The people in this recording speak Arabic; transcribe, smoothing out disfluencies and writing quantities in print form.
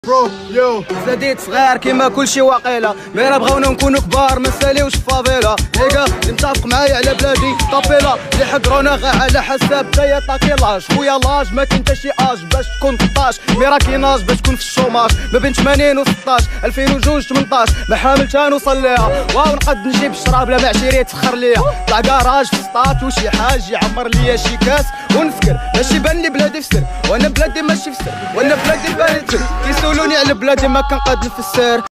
برو يو زاديت صغير كيما كلشي واقيلا، ميرا بغاونا نكونو كبار ما نساليوش فافيلا. ليكا اللي متفق معايا على بلادي طابيلا، اللي حقرونا غير على حساب تايا طاكيلاج. خويا لاج ما كاين تا شي اج باش تكون 13، ميرا كيناج باش تكون في الشوماج ما بين 80 و 16 2002 18 ما حاملت نوصل ليها. واو نقد نجيب الشراب لا معشيري يتخر ليا، طلع كراج في سطات وشي حاج يعمر ليا شي كاس ونسكر. ماشي بان لي بلادي في سر وانا بلادي ماشي في سر، وانا بلادي بانت كيسولوني على بلادي ما كنقاد نفسر.